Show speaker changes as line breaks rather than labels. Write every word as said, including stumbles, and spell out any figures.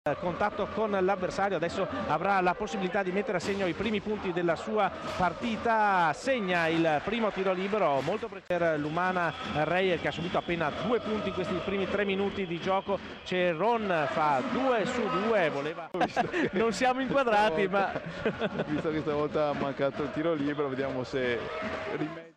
contatto con l'avversario, adesso avrà la possibilità di mettere a segno i primi punti della sua partita. Segna il primo tiro libero molto per l'Umana Reyer, che ha subito appena due punti in questi primi tre minuti di gioco. Ceron fa due su due, voleva non siamo inquadrati,
stavolta,
ma
visto che stavolta ha mancato il tiro libero, vediamo se rimedia.